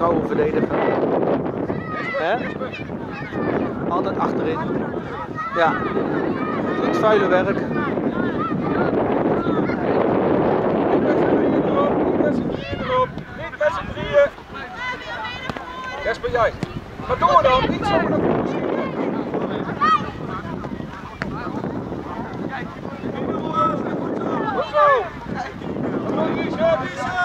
trouwe verdediger. Hè? Altijd achterin. Ja, het vuile werk. Niet met z'n drieën erop. Niet met z'n drieën. Jesper, jij. Maar door dan. Niet zo naar voren schieten. Goed zo. Goed zo, Richard.